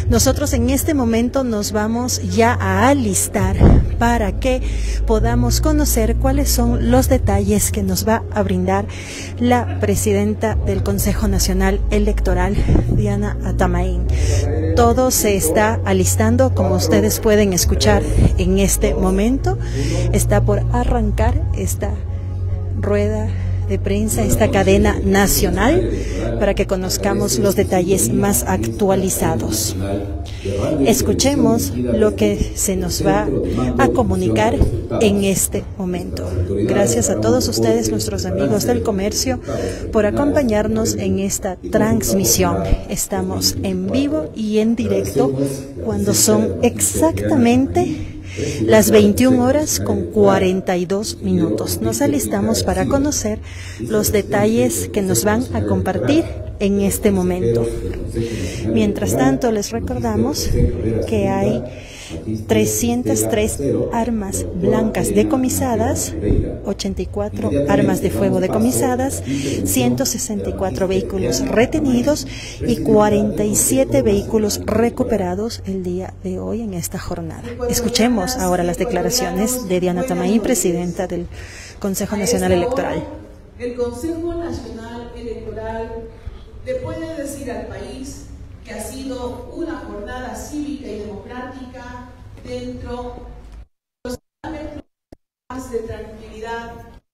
Nosotros en este momento nos vamos ya a alistar para que podamos conocer cuáles son los detalles que nos va a brindar la presidenta del Consejo Nacional Electoral, Diana Atamaín. Todo se está alistando, como ustedes pueden escuchar en este momento. Está por arrancar esta rueda de prensa, esta cadena nacional, para que conozcamos los detalles más actualizados. Escuchemos lo que se nos va a comunicar en este momento. Gracias a todos ustedes, nuestros amigos del comercio, por acompañarnos en esta transmisión. Estamos en vivo y en directo cuando son exactamente las 21 horas con 42 minutos. Nos alistamos para conocer los detalles que nos van a compartir en este momento. Mientras tanto, les recordamos que hay 303 armas blancas decomisadas, 84 armas de fuego decomisadas, 164 vehículos retenidos y 47 vehículos recuperados el día de hoy en esta jornada. Escuchemos ahora las declaraciones de Diana Atamaín, presidenta del Consejo Nacional Electoral. El Consejo Nacional Electoral le puede decir al país que ha sido una jornada cívica y democrática dentro de los parámetros de tranquilidad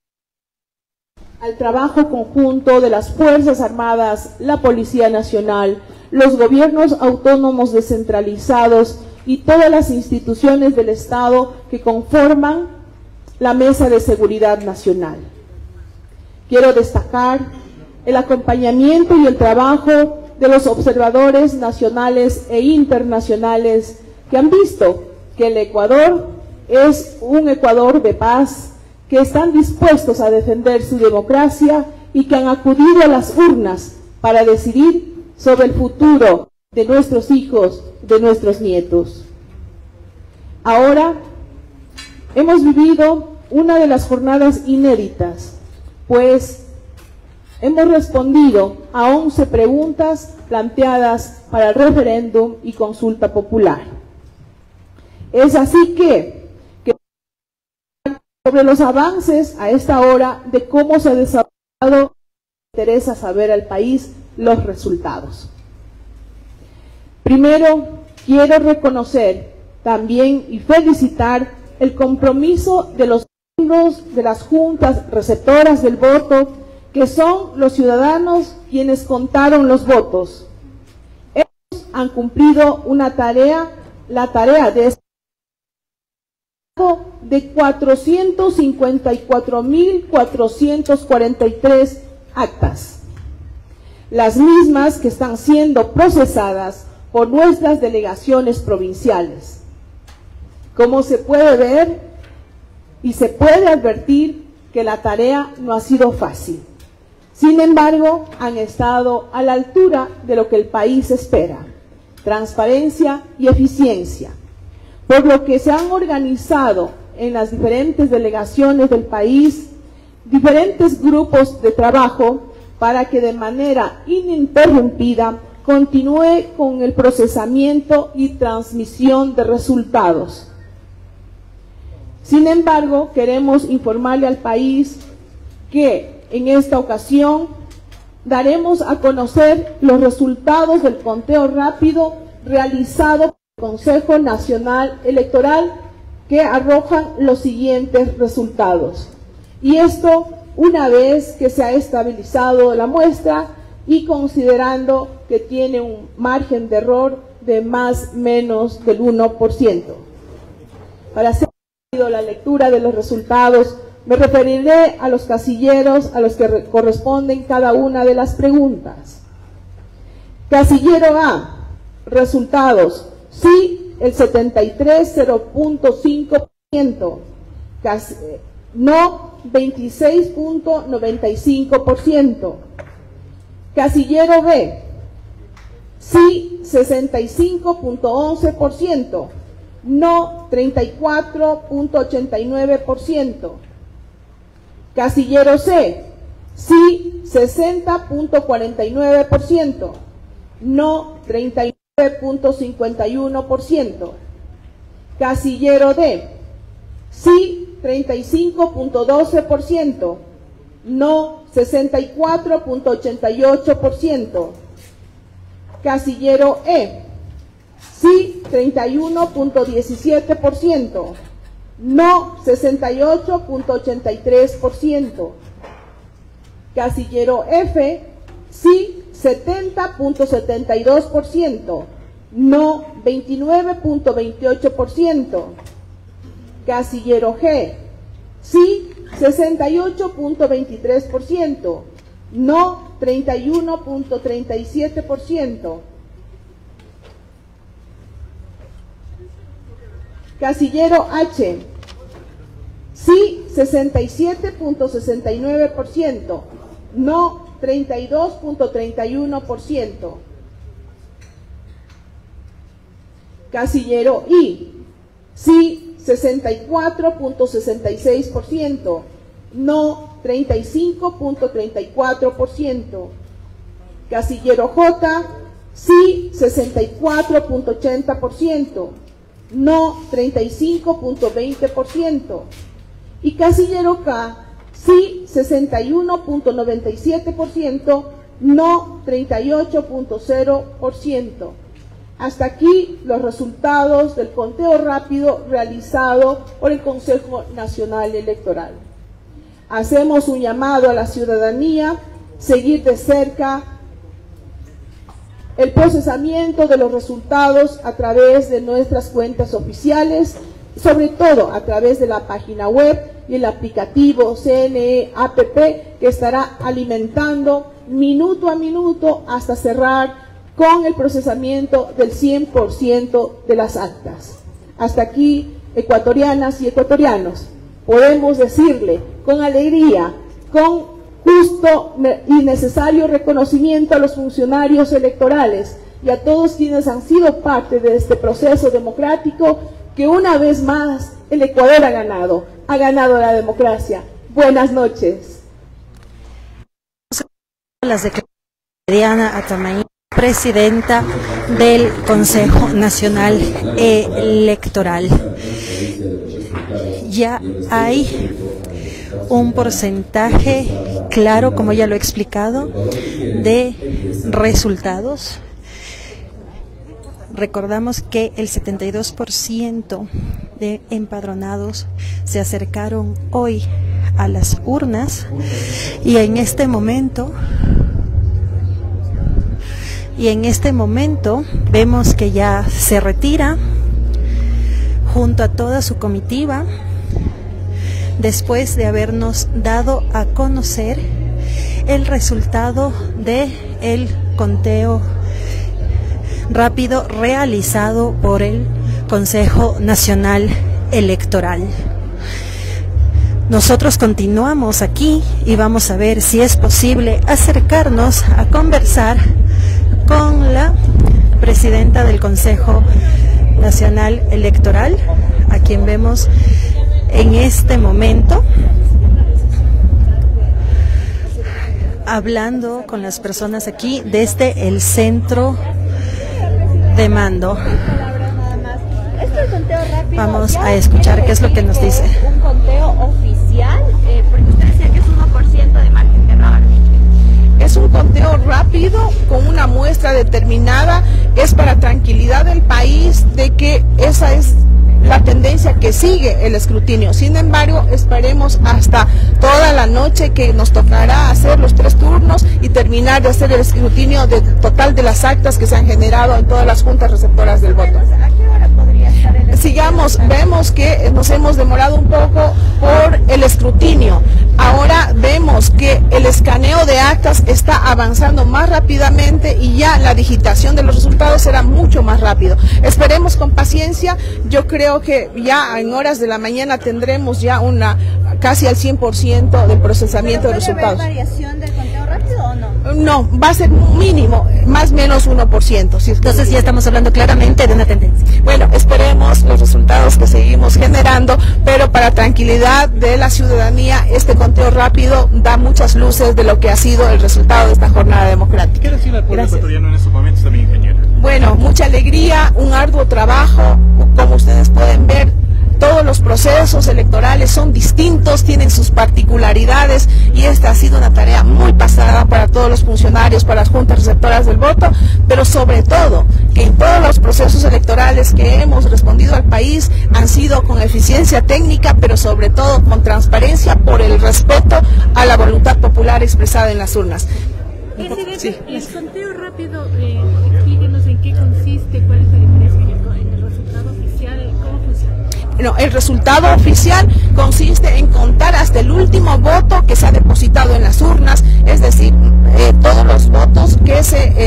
al trabajo conjunto de las Fuerzas Armadas, la Policía Nacional, los gobiernos autónomos descentralizados y todas las instituciones del Estado que conforman la Mesa de Seguridad Nacional. Quiero destacar el acompañamiento y el trabajo de los observadores nacionales e internacionales que han visto que el Ecuador es un Ecuador de paz, que están dispuestos a defender su democracia y que han acudido a las urnas para decidir sobre el futuro de nuestros hijos, de nuestros nietos. Ahora hemos vivido una de las jornadas inéditas, pues hemos respondido a 11 preguntas planteadas para el referéndum y consulta popular. Es así que sobre los avances a esta hora de cómo se ha desarrollado, interesa saber al país los resultados. Primero, quiero reconocer también y felicitar el compromiso de los miembros de las juntas receptoras del voto, que son los ciudadanos quienes contaron los votos. Ellos han cumplido una tarea, la tarea de 454.443 actas, las mismas que están siendo procesadas por nuestras delegaciones provinciales. Como se puede ver y se puede advertir que la tarea no ha sido fácil. Sin embargo, han estado a la altura de lo que el país espera: transparencia y eficiencia, por lo que se han organizado en las diferentes delegaciones del país diferentes grupos de trabajo para que de manera ininterrumpida continúe con el procesamiento y transmisión de resultados. Sin embargo, queremos informarle al país que en esta ocasión daremos a conocer los resultados del conteo rápido realizado por el Consejo Nacional Electoral, que arrojan los siguientes resultados. Y esto una vez que se ha estabilizado la muestra y considerando que tiene un margen de error de más o menos del 1%. Para hacer la lectura de los resultados, me referiré a los casilleros a los que corresponden cada una de las preguntas. Casillero A, resultados: sí, el 73,0.5%, no, 26,95%. Casillero B, sí, 65,11%, no, 34,89%. Casillero C, sí, 60,49%, no, 39%. 9.51%. Casillero D, sí 35.12%, no 64.88%. Casillero E, sí 31.17%, no 68.83%. Casillero F, sí 70.72%, no 29.28%. Casillero G, sí 68.23%, no 31.37%. Casillero H, sí 67.69%, no 32.31%. Casillero I, sí 64.66%, no 35.34%. Casillero J, sí 64.80%, no 35.20%. Y casillero K, sí 61.97%, no 38.0%. Hasta aquí los resultados del conteo rápido realizado por el Consejo Nacional Electoral. Hacemos un llamado a la ciudadanía, seguir de cerca el procesamiento de los resultados a través de nuestras cuentas oficiales, sobre todo a través de la página web y el aplicativo CNE APP, que estará alimentando minuto a minuto hasta cerrar con el procesamiento del 100% de las actas. Hasta aquí, ecuatorianas y ecuatorianos, podemos decirle con alegría, con justo y necesario reconocimiento a los funcionarios electorales y a todos quienes han sido parte de este proceso democrático, que una vez más el Ecuador ha ganado la democracia. Buenas noches. Las declaraciones de Diana Atamaí, presidenta del Consejo Nacional Electoral. Ya hay un porcentaje claro, como ya lo he explicado, de resultados. Recordamos que el 72% de empadronados se acercaron hoy a las urnas y en este momento vemos que ya se retira junto a toda su comitiva después de habernos dado a conocer el resultado del conteo rápido realizado por el Consejo Nacional Electoral. Nosotros continuamos aquí y vamos a ver si es posible acercarnos a conversar con la presidenta del Consejo Nacional Electoral, a quien vemos en este momento hablando con las personas aquí desde el centro de mando. Vamos a escuchar qué es lo que nos dice. Un conteo oficial, porque usted decía que es 1% de margen de error. Es un conteo rápido con una muestra determinada, es para tranquilidad del país de que esa es la tendencia que sigue el escrutinio. Sin embargo, esperemos hasta toda la noche, que nos tocará hacer los 3 turnos y terminar de hacer el escrutinio total de las actas que se han generado en todas las juntas receptoras del voto. ¿A qué hora podría estar el Sigamos, vemos que nos hemos demorado un poco por el escrutinio. Ahora vemos que el escaneo de actas está avanzando más rápidamente y ya la digitación de los resultados será mucho más rápido. Esperemos con paciencia. Yo creo que ya en horas de la mañana tendremos ya casi al 100% del procesamiento de resultados. ¿Puede haber variación del conteo rápido o no? No, va a ser mínimo, más o menos 1%. Si es que Entonces ya estamos hablando claramente de una tendencia. Bueno, esperemos los resultados que seguimos generando, pero para tranquilidad de la ciudadanía, este conteo rápido da muchas luces de lo que ha sido el resultado de esta jornada democrática. ¿Qué decir al pueblo ecuatoriano en estos momentos también, ingeniera? Bueno, mucha alegría, un arduo trabajo, como ustedes pueden ver. Todos los procesos electorales son distintos, tienen sus particularidades y esta ha sido una tarea muy pesada para todos los funcionarios, para las juntas receptoras del voto, pero sobre todo que en todos los procesos electorales que hemos respondido al país han sido con eficiencia técnica, pero sobre todo con transparencia por el respeto a la voluntad popular expresada en las urnas. Presidente, Sí. el conteo rápido, explíquenos en qué consiste, cuál es la diferencia en el resultado oficial, cómo funciona. Bueno, el resultado oficial consiste en contar hasta el último voto que se ha depositado en las urnas, es decir, todos los votos que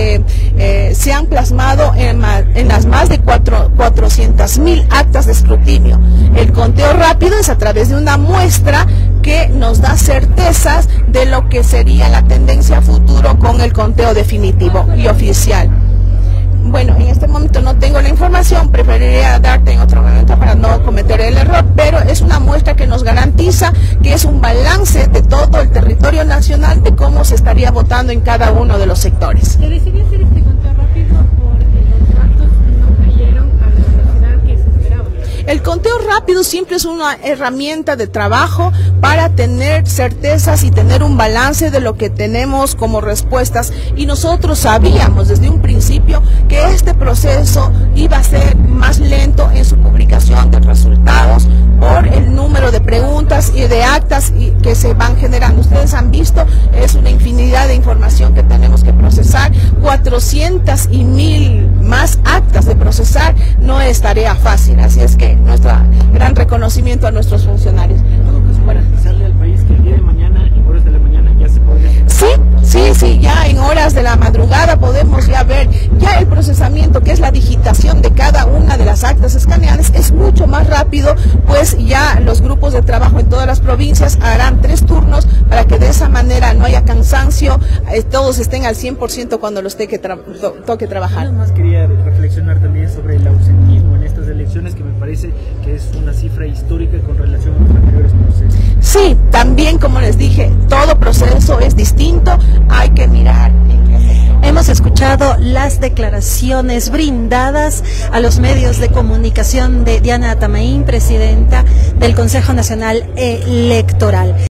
se han plasmado en las más de 400.000 actas de escrutinio. El conteo rápido es a través de una muestra que nos da certezas de lo que sería la tendencia a futuro con el conteo definitivo y oficial. Bueno, en este momento no tengo la información, preferiría darte en otro momento para no cometer el error, pero es una muestra que nos garantiza que es un balance de todo el territorio nacional de cómo se estaría votando en cada uno de los sectores. Se decidió hacer este conteo rápido porque los datos no cayeron a la velocidad que se esperaba. El conteo rápido siempre es una herramienta de trabajo para tener certezas y tener un balance de lo que tenemos como respuestas, y nosotros sabíamos desde un principio que este proceso iba a ser más lento en su publicación de resultados por el número de preguntas y de actas que se van generando. Ustedes han visto, es una infinidad de información que tenemos que procesar, 400 y 1000 más actas de procesar, no es tarea fácil, así es que nuestro gran reconocimiento a nuestros funcionarios. Para avisarle al país que el día de mañana, en horas de la mañana, ya se podría... Sí, ya en horas de la madrugada podemos ya ver ya el procesamiento, que es la digitación de cada una de las actas escaneadas, es mucho más rápido, pues ya los grupos de trabajo en todas las provincias harán 3 turnos para que de esa manera no haya cansancio, todos estén al 100% cuando los toque trabajar. Nada más quería reflexionar también sobre el ausentismo en estas elecciones, que me parece que es una cifra histórica con relación a los anteriores procesos. Sí, también como les dije, todo proceso es distinto, hay que mirar. Hemos escuchado las declaraciones brindadas a los medios de comunicación de Diana Atamaín, presidenta del Consejo Nacional Electoral.